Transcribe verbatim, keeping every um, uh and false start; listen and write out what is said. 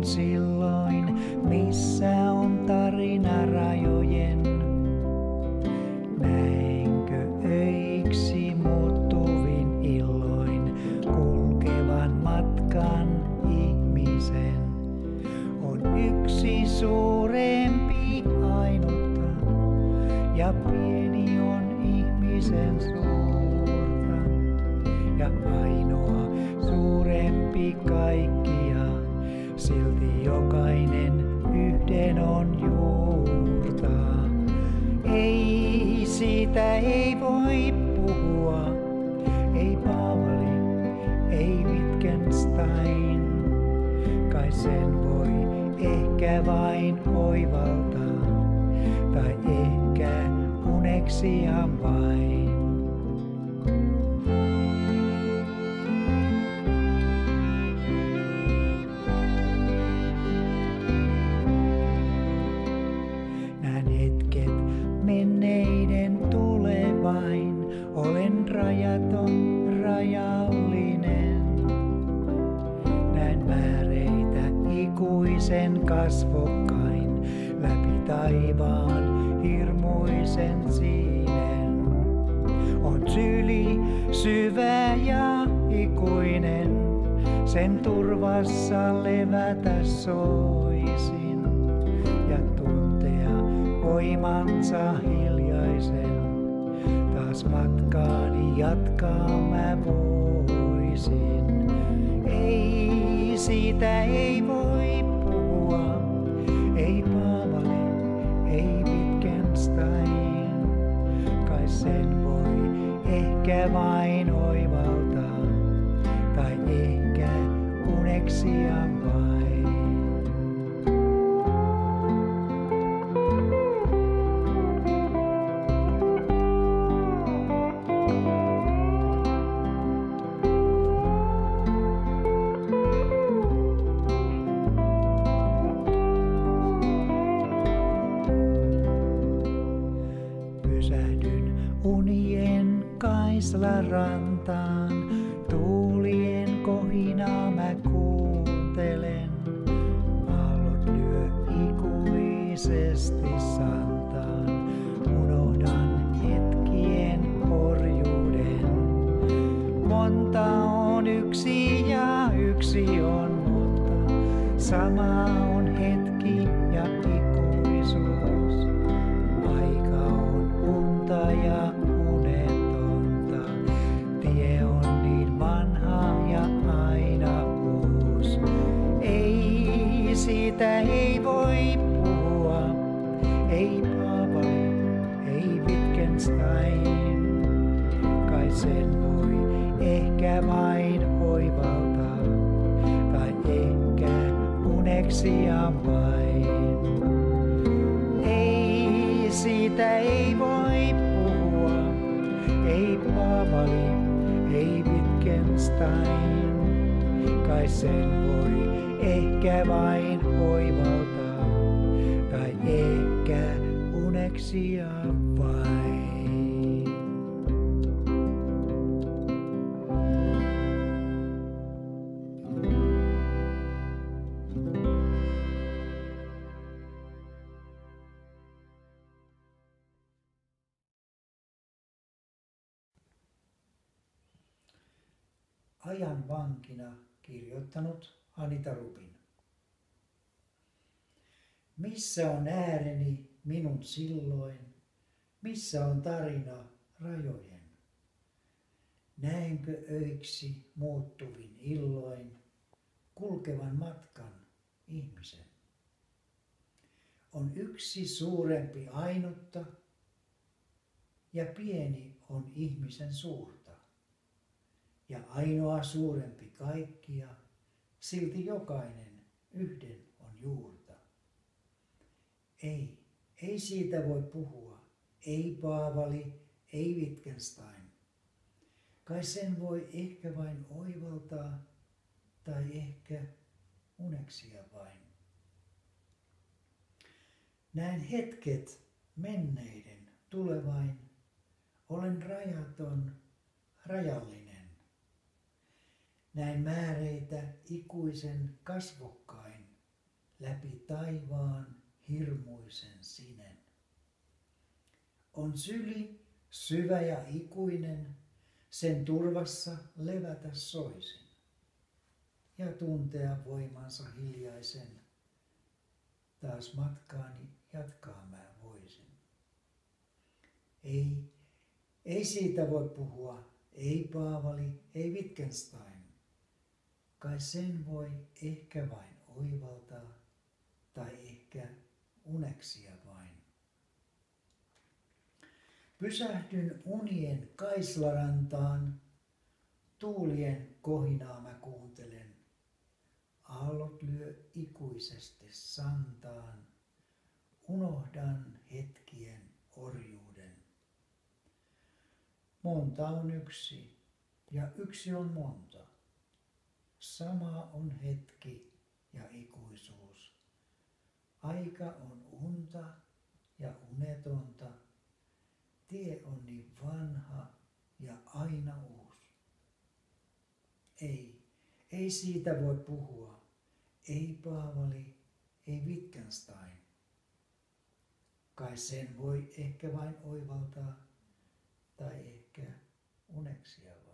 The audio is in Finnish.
silloin, missä on tarina rajojen. Näinkö öiksi muuttuvin illoin kulkevan matkan ihmisen? On yksi suurempi ainutta ja pieni on ihmisen suurta. Ja ainoa suurempi kaikkia, silti jokainen yhden on juurta. Ei siitä ei voi puhua, ei Paavali, ei Wittgenstein. Kai sen voi ehkä vain oivaltaa, tai ehkä uneksia vain. Nän hetket menneiden tulevain, olen rajaton, rajallinen. Näen määreitä ikuisen kasvokkain, läpi taivaan hirmuisen siinen. On syli syvä ja ikuinen, sen turvassa levätä soisin ja tuntea voimansa hiljaisen. Taas matkaani jatkaa mä voisin. Ei siitä ei voi puhua, ei Paavali, ei Wittgenstein. Kai sen voi ehkä vain oivaltaa, tai ehkä uneksia vain. Pysähdyn unien Kaisla-rantaan, tuulien kohinaa mä kuuntelen. Aallot lyö ikuisesti santaan, unohdan hetkien orjuuden. Monta on yksi ja yksi on, mutta sama on hetki ja ikuisuus. Aika on unta ja unetonta, tie on niin vanha ja aina uus. Ei siitä ei voi puhua, ei Paavali, ei Wittgenstein. Kai sen voi ehkä vain oivaltaa, tai ehkä uneksia vain. Ei siitä ei voi puhua, ei Paavali, ei Wittgenstein. Kai sen voi ehkä vain oivaltaa, tai ehkä uneksia vain. Ajan vankina kirjoittanut Anita Rubin. Missä on ääreni minun silloin, missä on tarina rajojen? Näenkö öiksi muuttuvin illoin kulkevan matkan ihmisen? On yksi suurempi ainutta ja pieni on ihmisen suurta. Ja ainoa suurempi kaikkia, silti jokainen yhden on juurta. Ei, ei siitä voi puhua, ei Paavali, ei Wittgenstein. Kai sen voi ehkä vain oivaltaa, tai ehkä uneksia vain. Näen hetket menneiden tulevain, olen rajaton, rajallinen. Näin määreitä ikuisen kasvokkain, läpi taivaan hirmuisen sinen. On syli syvä ja ikuinen, sen turvassa levätä soisin ja tuntea voimansa hiljaisen. Taas matkaani jatkaa mä voisin. Ei, ei siitä voi puhua, ei Paavali, ei Wittgenstein. Kai sen voi ehkä vain oivaltaa, tai ehkä uneksia vain. Pysähdyn unien Kaislarantaan, tuulien kohinaa mä kuuntelen. Aallot lyö ikuisesti santaan, unohdan hetkien orjuuden. Monta on yksi ja yksi on monta. Sama on hetki ja ikuisuus. Aika on unta ja unetonta. Tie on niin vanha ja aina uusi. Ei, ei siitä voi puhua. Ei Paavali, ei Wittgenstein. Kai sen voi ehkä vain oivaltaa tai ehkä uneksia